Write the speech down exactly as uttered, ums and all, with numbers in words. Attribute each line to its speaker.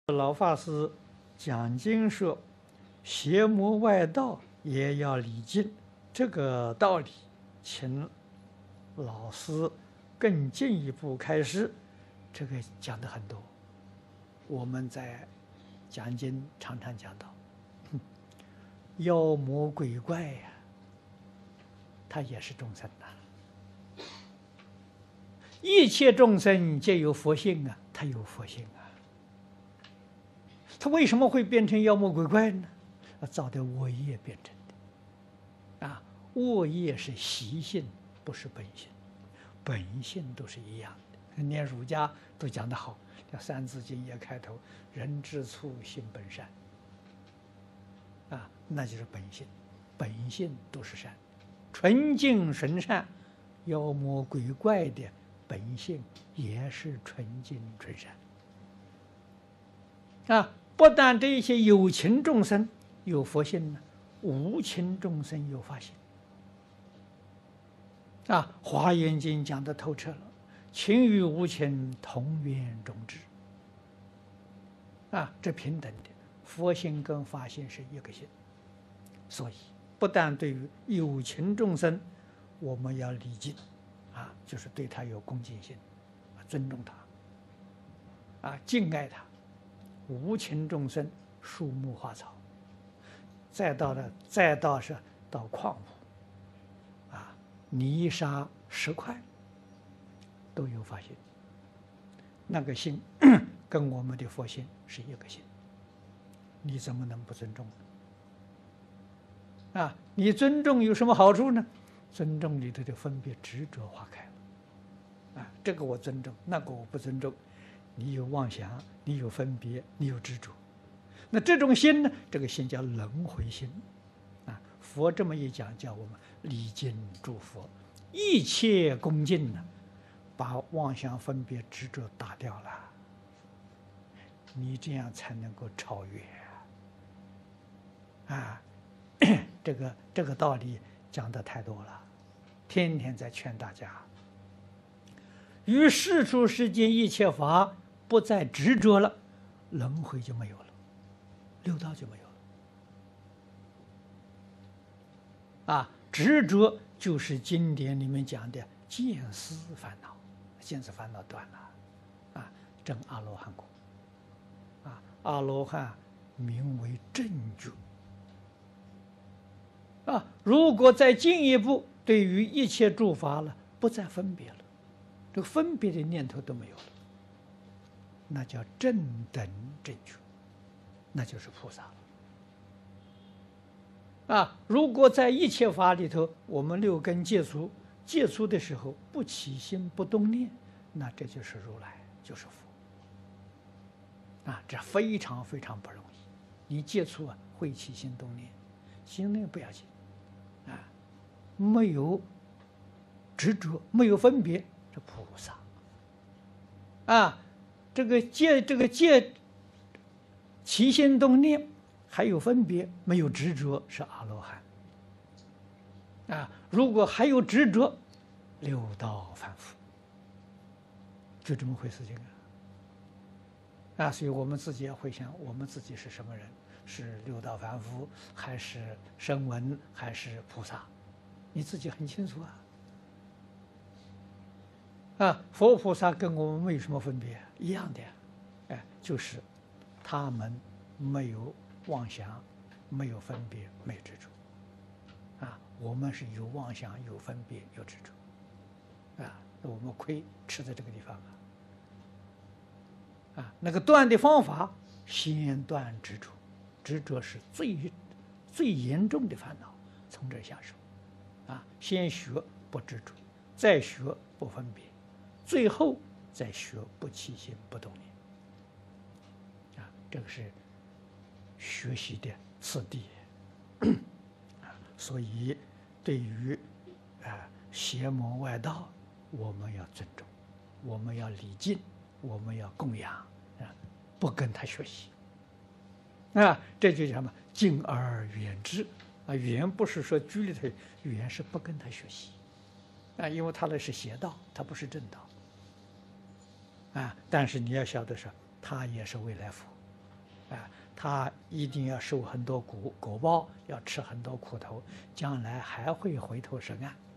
Speaker 1: 老法师讲经说，邪魔外道也要礼敬，这个道理，请老师更进一步开示。这个讲的很多，我们在讲经常常讲到，妖魔鬼怪呀、啊，他也是众生呐、啊，一切众生皆有佛性啊，他有佛性啊。他为什么会变成妖魔鬼怪呢？啊，造的恶业变成的。啊，恶业是习性，不是本性，本性都是一样的。念儒家都讲得好，叫《三字经》也开头：“人之初，性本善。”啊，那就是本性，本性都是善，纯净纯善。妖魔鬼怪的本性也是纯净纯善。啊。不但这一些有情众生有佛性呢，无情众生有法性。啊，《华严经》讲得透彻了，情与无情同源种智。啊，这平等的，佛性跟法性是一个性。所以，不但对于有情众生，我们要礼敬，啊，就是对他有恭敬心，尊重他，啊，敬爱他。无情众生，树木花草，再到了，再到是到矿物，啊，泥沙石块，都有法性。那个性跟我们的佛性是一个性，你怎么能不尊重呢？啊，你尊重有什么好处呢？尊重里头的分别执着化开了，啊，这个我尊重，那个我不尊重。你有妄想，你有分别，你有执着，那这种心呢？这个心叫轮回心，啊，佛这么一讲，叫我们礼敬诸佛，一切恭敬呢，把妄想、分别、执着打掉了，你这样才能够超越啊！这个这个道理讲的太多了，天天在劝大家，于世出世间一切法。不再执着了，轮回就没有了，六道就没有了。啊，执着就是经典里面讲的见思烦恼，见思烦恼断了，啊，证阿罗汉果。啊，阿罗汉名为正觉。啊，如果再进一步，对于一切诸法了，不再分别了，这个分别的念头都没有了。那叫正等正觉，那就是菩萨了。啊，如果在一切法里头，我们六根戒除，戒除的时候不起心不动念，那这就是如来，就是佛。啊，这非常非常不容易。你戒除啊，会起心动念，心念不要紧，啊，没有执着，没有分别，这菩萨。啊。这个戒，这个戒，起心动念，还有分别，没有执着，是阿罗汉。啊，如果还有执着，六道凡夫，就这么回事情啊！啊，所以我们自己要回想，我们自己是什么人？是六道凡夫，还是声闻，还是菩萨？你自己很清楚啊。啊，佛菩萨跟我们没有什么分别，一样的，哎，就是他们没有妄想，没有分别，没有执着。啊，我们是有妄想、有分别、有执着。啊，我们亏吃在这个地方啊。啊，那个断的方法，先断执着，执着是最最严重的烦恼，从这下手。啊，先学不执着，再学不分别。最后再学不起心不动念，啊，这个是学习的次第。啊，所以对于啊邪魔外道，我们要尊重，我们要礼敬，我们要供养，啊，不跟他学习。啊，这就叫什么？敬而远之。啊，远不是说距离他，远是不跟他学习。啊，因为他那是邪道，他不是正道。啊，但是你要晓得说，他也是未来佛， 啊，他一定要受很多苦果报，要吃很多苦头，将来还会回头是岸。